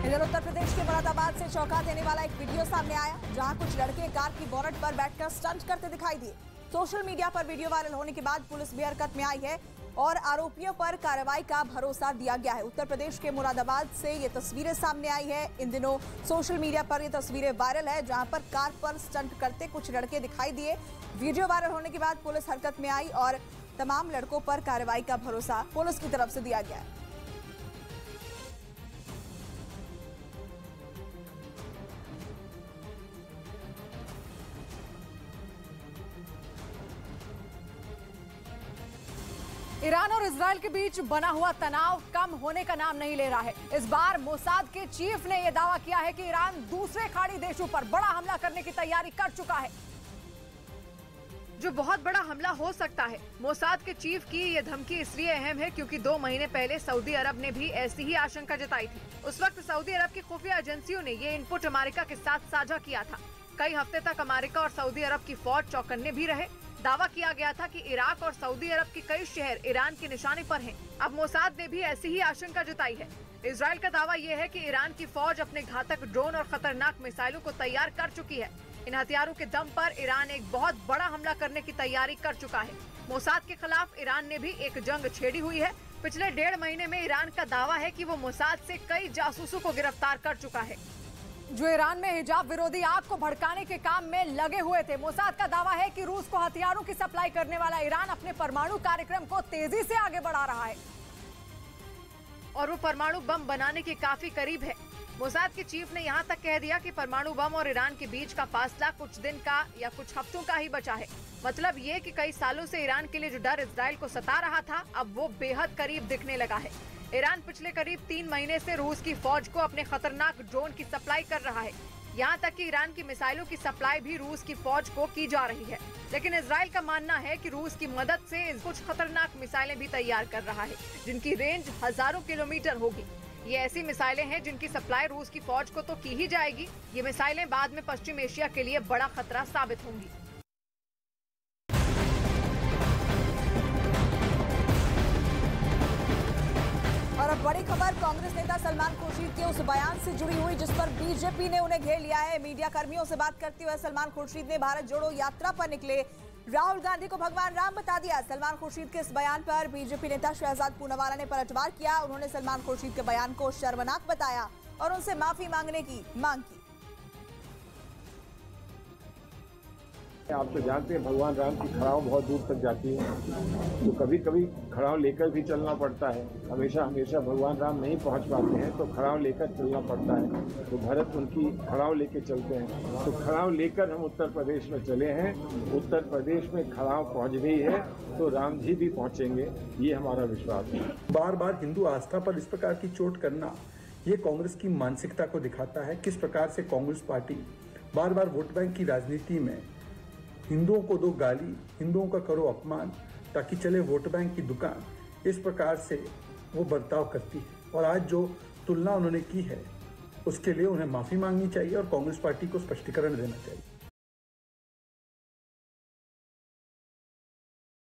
इधर उत्तर प्रदेश के मुरादाबाद से चौंका देने वाला एक वीडियो सामने आया, जहां कुछ लड़के कार की बोनट पर बैठकर स्टंट करते दिखाई दिए। सोशल मीडिया पर वीडियो वायरल होने के बाद पुलिस भी हरकत में आई है और आरोपियों पर कार्रवाई का भरोसा दिया गया है। उत्तर प्रदेश के मुरादाबाद से ये तस्वीरें सामने आई है। इन दिनों सोशल मीडिया पर ये तस्वीरें वायरल है, जहां पर कार पर स्टंट करते कुछ लड़के दिखाई दिए। वीडियो वायरल होने के बाद पुलिस हरकत में आई और तमाम लड़कों पर कार्रवाई का भरोसा पुलिस की तरफ से दिया गया है। ईरान और इजरायल के बीच बना हुआ तनाव कम होने का नाम नहीं ले रहा है। इस बार मोसाद के चीफ ने यह दावा किया है कि ईरान दूसरे खाड़ी देशों पर बड़ा हमला करने की तैयारी कर चुका है, जो बहुत बड़ा हमला हो सकता है। मोसाद के चीफ की यह धमकी इसलिए अहम है क्योंकि 2 महीने पहले सऊदी अरब ने भी ऐसी ही आशंका जताई थी। उस वक्त सऊदी अरब की खुफिया एजेंसियों ने ये इनपुट अमेरिका के साथ साझा किया था। कई हफ्ते तक अमेरिका और सऊदी अरब की फौज चौकन्ने भी रहे। दावा किया गया था कि इराक और सऊदी अरब के कई शहर ईरान के निशाने पर हैं। अब मोसाद ने भी ऐसी ही आशंका जताई है। इजरायल का दावा यह है कि ईरान की फौज अपने घातक ड्रोन और खतरनाक मिसाइलों को तैयार कर चुकी है। इन हथियारों के दम पर ईरान एक बहुत बड़ा हमला करने की तैयारी कर चुका है। मोसाद के खिलाफ ईरान ने भी एक जंग छेड़ी हुई है। पिछले 1.5 महीने में ईरान का दावा है कि वो मोसाद से कई जासूसों को गिरफ्तार कर चुका है, जो ईरान में हिजाब विरोधी आग को भड़काने के काम में लगे हुए थे। मोसाद का दावा है कि रूस को हथियारों की सप्लाई करने वाला ईरान अपने परमाणु कार्यक्रम को तेजी से आगे बढ़ा रहा है और वो परमाणु बम बनाने के काफी करीब है। मोसाद के चीफ ने यहाँ तक कह दिया कि परमाणु बम और ईरान के बीच का फासला कुछ दिन का या कुछ हफ्तों का ही बचा है। मतलब ये कि कई सालों से ईरान के लिए जो डर इजराइल को सता रहा था, अब वो बेहद करीब दिखने लगा है। ईरान पिछले करीब 3 महीने से रूस की फौज को अपने खतरनाक ड्रोन की सप्लाई कर रहा है। यहाँ तक कि ईरान की मिसाइलों की सप्लाई भी रूस की फौज को की जा रही है। लेकिन इजराइल का मानना है कि रूस की मदद से कुछ खतरनाक मिसाइलें भी तैयार कर रहा है, जिनकी रेंज हजारों किलोमीटर होगी। ये ऐसी मिसाइलें हैं जिनकी सप्लाई रूस की फौज को तो की ही जाएगी। ये मिसाइलें बाद में पश्चिम एशिया के लिए बड़ा खतरा साबित होंगी। और अब बड़ी खबर कांग्रेस नेता सलमान खुर्शीद के उस बयान से जुड़ी हुई, जिस पर बीजेपी ने उन्हें घेर लिया है। मीडिया कर्मियों से बात करते हुए सलमान खुर्शीद ने भारत जोड़ो यात्रा पर निकले राहुल गांधी को भगवान राम बता दिया। सलमान खुर्शीद के इस बयान पर बीजेपी नेता शहजाद पूनावाला ने पलटवार किया। उन्होंने सलमान खुर्शीद के बयान को शर्मनाक बताया और उनसे माफी मांगने की मांग की। आप तो जानते हैं भगवान राम की खड़ाव बहुत दूर तक जाती है, तो कभी कभी खड़ाव लेकर भी चलना पड़ता है। हमेशा भगवान राम नहीं पहुंच पाते हैं, तो खड़ाव लेकर चलना पड़ता है। तो भरत उनकी खड़ाव लेकर चलते हैं, तो खड़ाव लेकर हम उत्तर प्रदेश में चले हैं। उत्तर प्रदेश में खड़ाव पहुंच गई है तो राम जी भी पहुंचेंगे, ये हमारा विश्वास है। बार बार हिंदू आस्था पर इस प्रकार की चोट करना, ये कांग्रेस की मानसिकता को दिखाता है। किस प्रकार से कांग्रेस पार्टी बार बार वोट बैंक की राजनीति में हिंदुओं को दो गाली, हिंदुओं का करो अपमान ताकि चले वोट बैंक की दुकान, इस प्रकार से वो बर्ताव करती है। और आज जो तुलना उन्होंने की है उसके लिए उन्हें माफी मांगनी चाहिए और कांग्रेस पार्टी को स्पष्टीकरण देना चाहिए।